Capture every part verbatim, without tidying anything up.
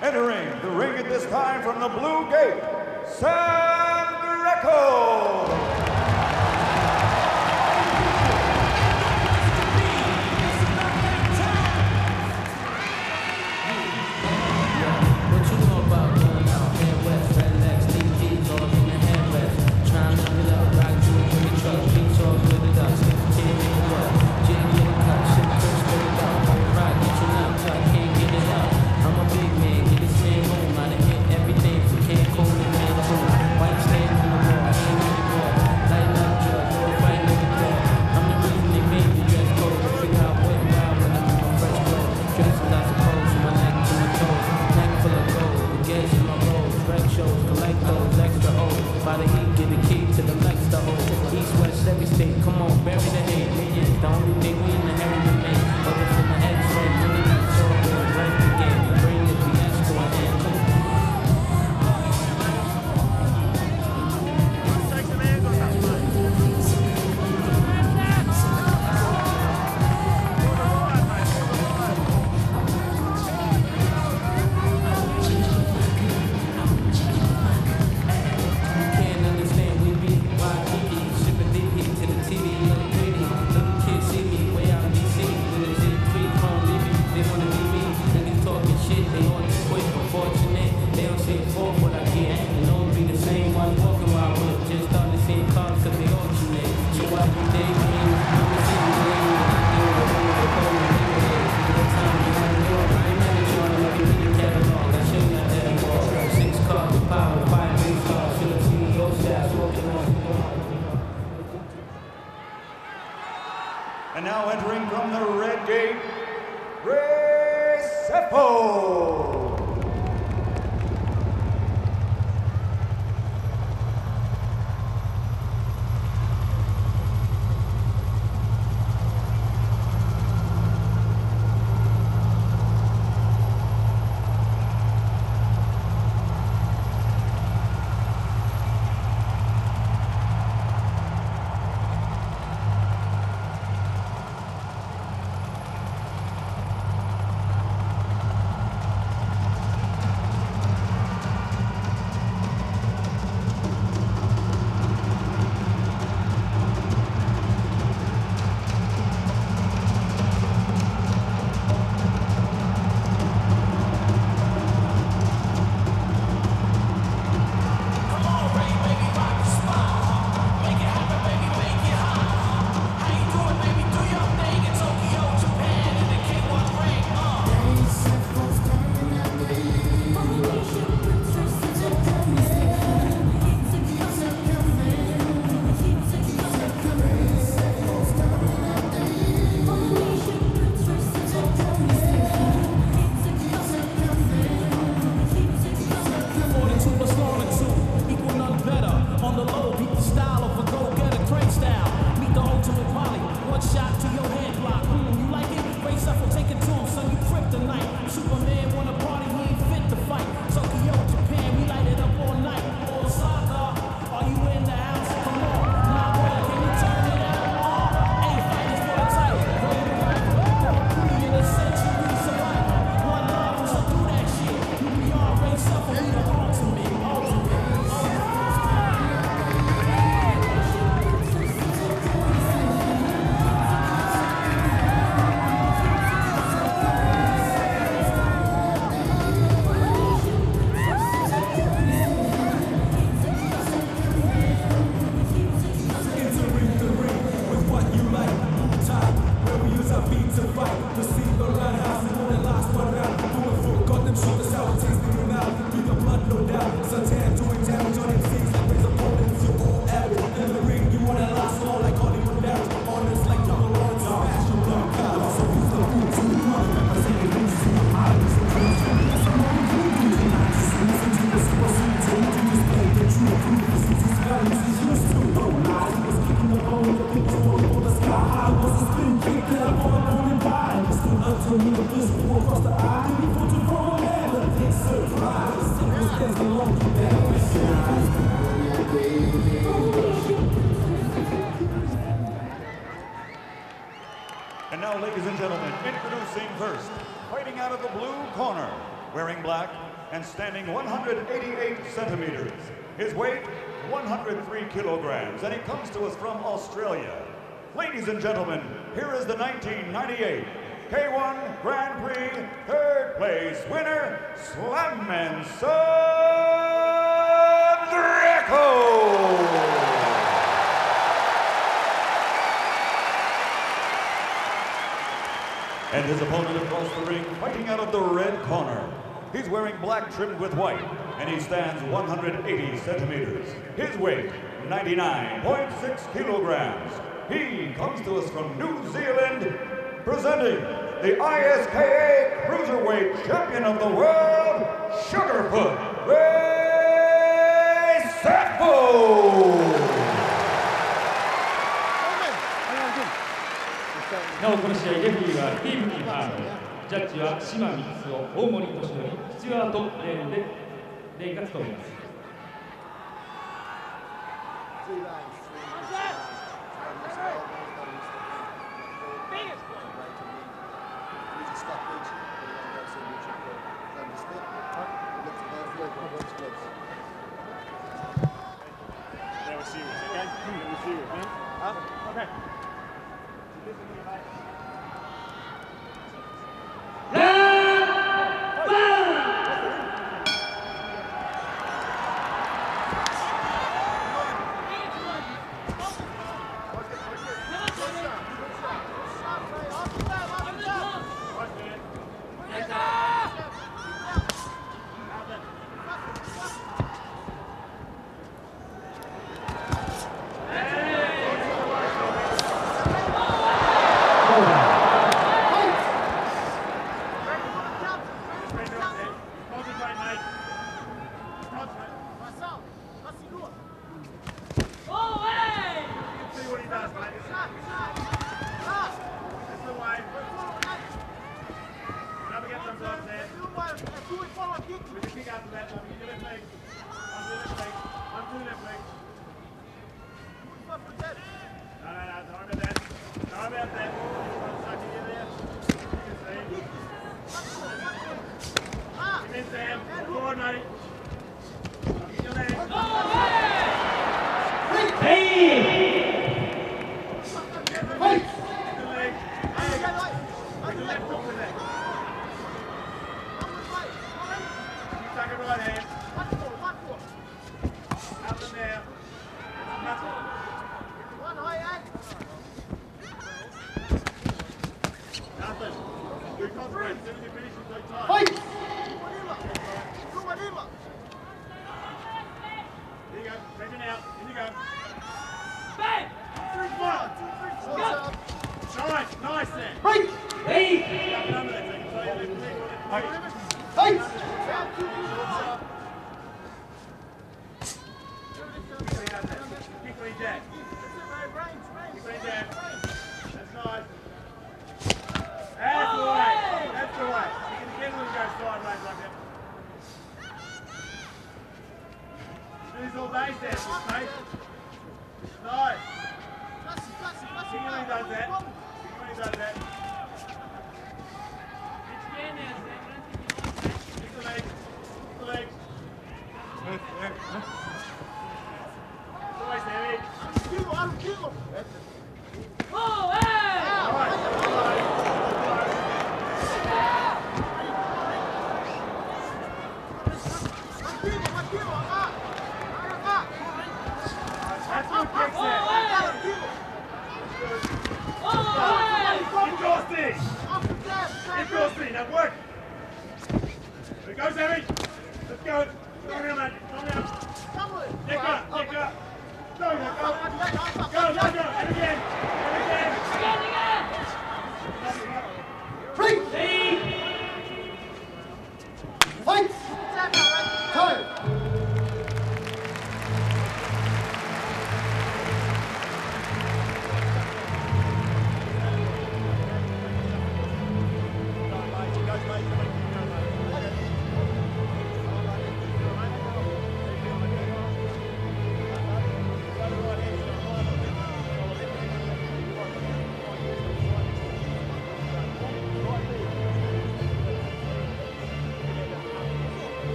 Entering the ring at this time from the blue gate, Sam Greco. And now entering from the red gate, Recepo. And now, ladies and gentlemen, introducing first, fighting out of the blue corner, wearing black, and standing one hundred eighty-eight centimeters. His weight, one hundred three kilograms, and he comes to us from Australia. Ladies and gentlemen, here is the nineteen ninety-eight K one Grand Prix third place winner, Slamman Sandreco! And his opponent across the ring, fighting out of the red corner. He's wearing black trimmed with white, and he stands one hundred eighty centimeters. His weight, ninety-nine point six kilograms. He comes to us from New Zealand, presenting the I S K A Cruiserweight Champion of the World, Sugarfoot Ray Sappho! なおこの試合、レフェリーはスティーブン・ハード、ジャッジは島光雄、大森敏則、スチュワート・レーンでレイが務めます。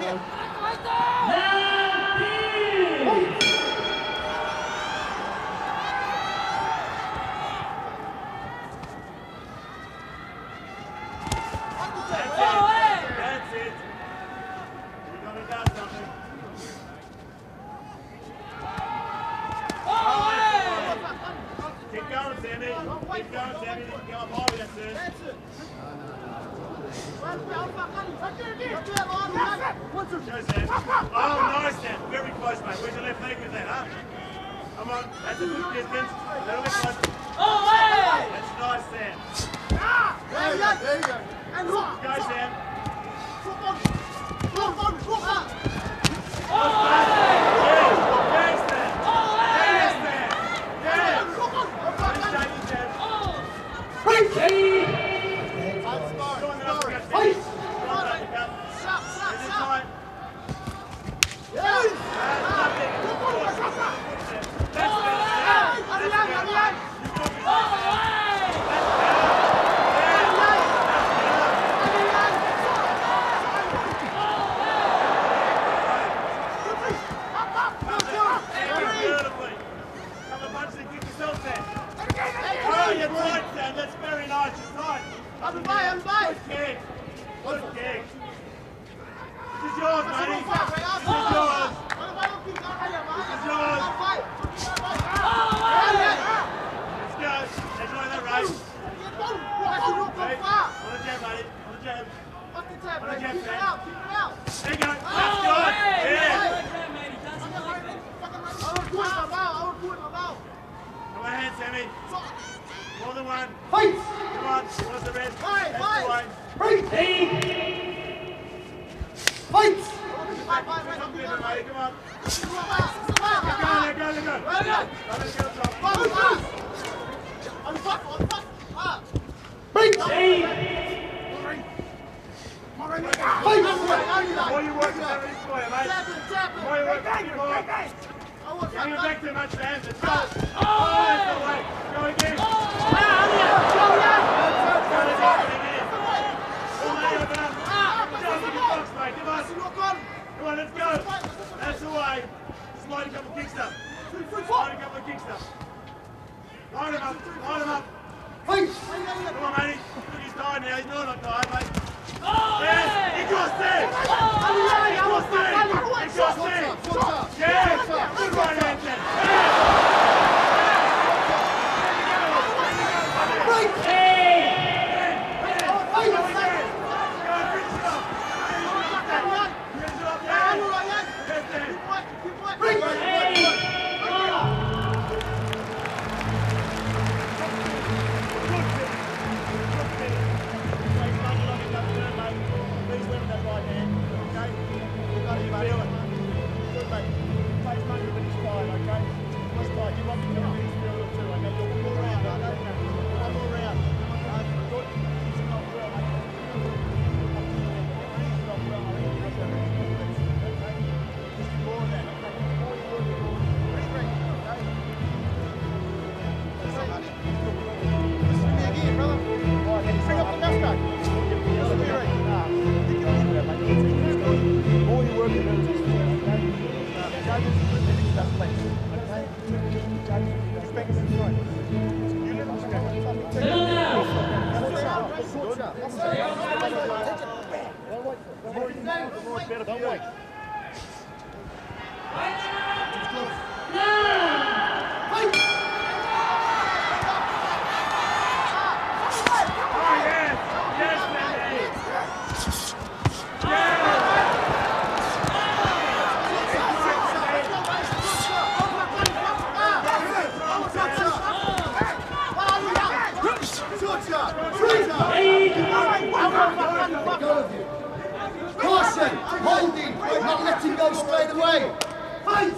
Carson, holding, not letting go straight away. Fight!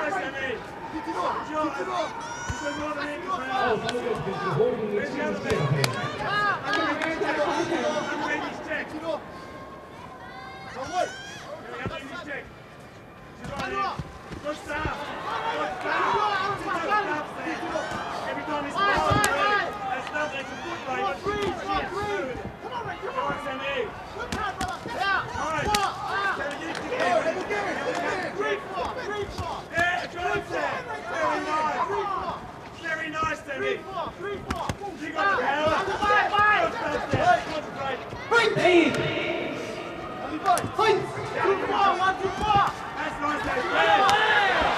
Every time he's that's nothing, it's a good play. Come on, Rick, come on, Sammy. Good time, brother. Yeah. All right. Sammy, get it together. Fight! Hey! Fight! Two, four, one, two, four. That's nice, Dave. Yeah.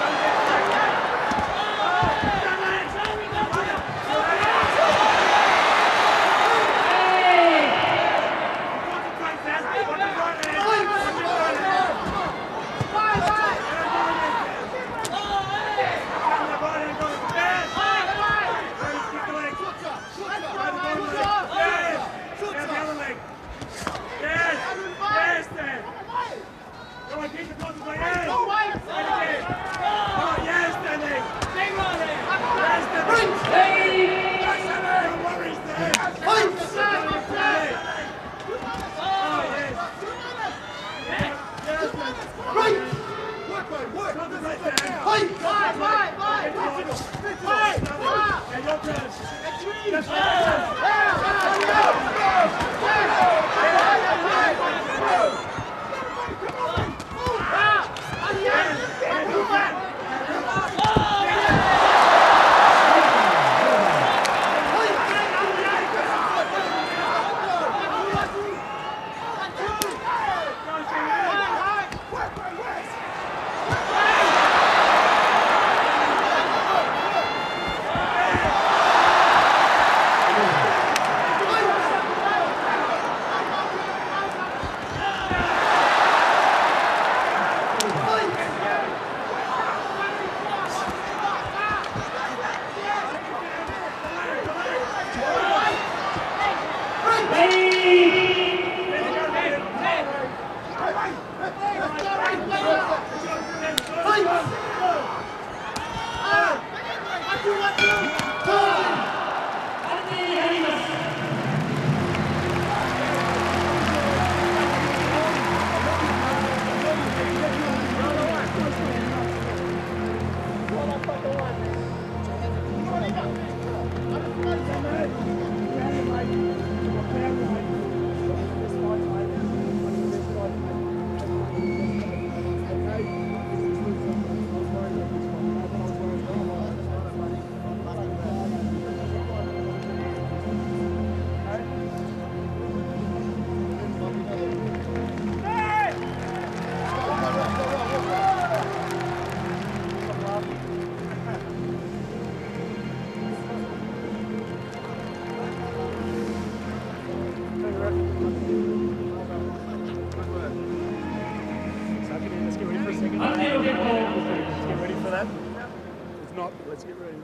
Let's get ready.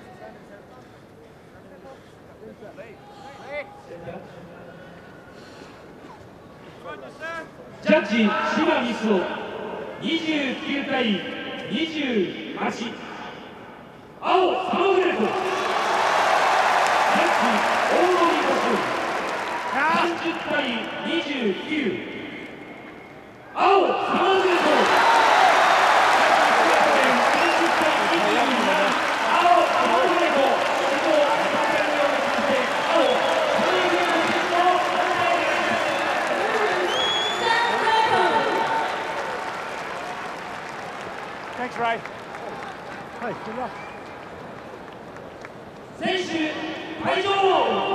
ジャッジ島光雄にじゅうきゅうたいにじゅうはち、青サマーグレートジャッジ大森敏さんじゅうたいにじゅうきゅう、青サマーグレート Thanks, Ray. Hey, good luck. 選手退場。